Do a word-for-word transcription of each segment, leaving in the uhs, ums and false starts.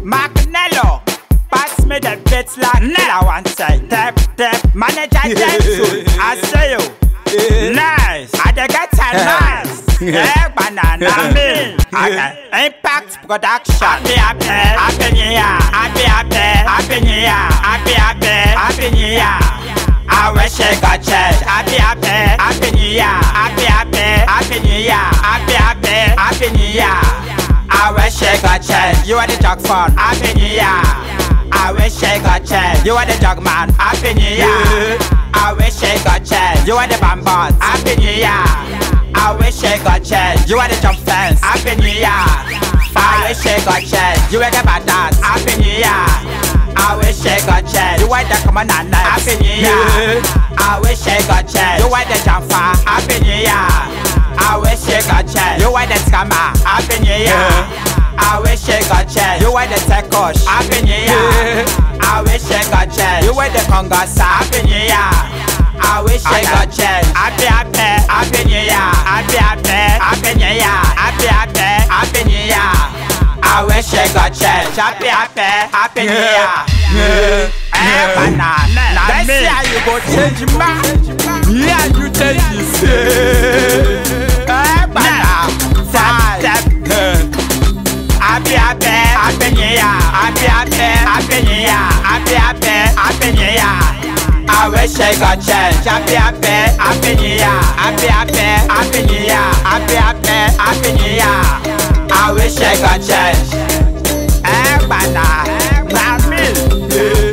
Magnello, pass me the bits like I want say. Tap, tap, manager Jensu, I say you. Nice, I dey get a nice. Yeah, banana me. Okay, Impact Production. Happy, happy, happy new year. Happy, happy, happy new year. Happy, happy, happy new year. I wish I got change. Happy, happy, happy new year. Happy, happy, happy new year. Happy, happy, happy new year. I wish I got change. You are the jog fun. Happy new year. I wish I got change. You are the jog man. Happy new year. I wish I got change. You are the bambas. Happy new year. I wish I got change. You are the jump fence. Happy new year. I wish I got change. You are the badass. Happy new year. I wish I got change. You are the commandant. Happy new year. I wish I got change. You are the jumper. Happy new year. I wish I got change. You are the scammer. Happy new year. I wish I got change. You are the tech coach. Happy new year. I wish I got change. You are the congas. Happy new year. I wish I got change. Happy, happy, happy new year. Happy, happy, happy new year. Happy, happy, happy new year. I wish I got change. Happy, happy, happy new year. Eh, banana. Let's see how you go change, man. Yeah, you change this. Eh, banana. Tap, tap. Happy, happy, happy new year. Happy, happy, happy new year. Happy, happy, happy new year. I wish I got change. Happy, happy, happy new year. Happy, happy, happy new year. Happy, happy, happy new year. I wish I got change. Eh, banana, na me.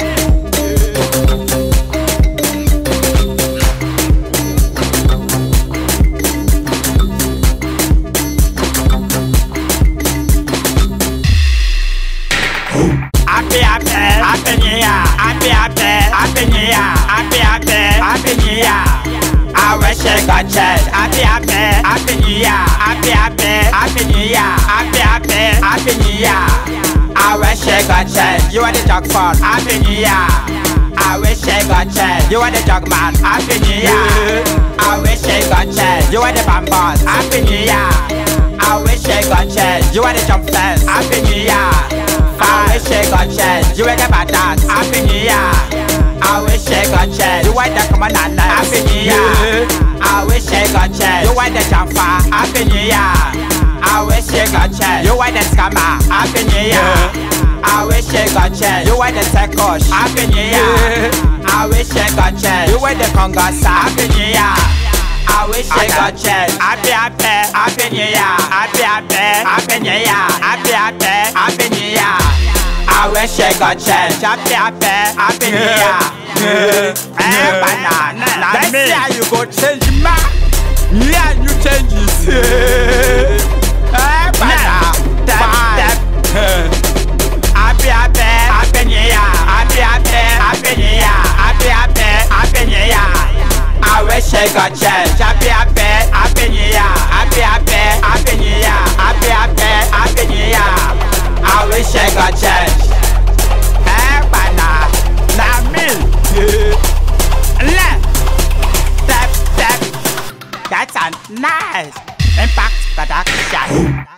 Happy, happy, happy new year. Happy, happy, happy new year. Happy, happy, happy new year. I wish I got change. Happy, happy, happy new year. Happy, happy, happy new year. Happy, happy, happy new year. I wish I got change. You are the jog fun. Happy new year. I wish I got change. You are the jog man. Happy new year. I wish I got change. You are the bambas. Happy new year. I wish I got change. You are the jump fence. Happy new year. I wish I got change. You are the badass. Happy new year. I wish I got change. You are the commandant. Happy new year. I wish I got change. You are the jumper. Happy new year. I wish I got change. You are the scammer. Happy new year. I wish I got change. You are the tech coach. Happy new year. I wish I got change. You are the congas. Happy new year. I wish I got change. Happy, happy, happy new year. Happy, happy, happy new year. Happy, happy, happy new year. I wish I got change. Happy, happy, happy new year. Eh, banana. Let's see how you go change, man. Yeah, you change it. Eh, banana. Tap, tap. Happy, happy, happy new year. Happy, happy, happy new year. Happy, happy, happy new year. I wish I got change. Happy, happy, happy new year. Happy, happy, happy new year. Happy, happy, happy new year. I wish I got change. Eh, banana, na me. Left, step, step. That's a nice Impact Production.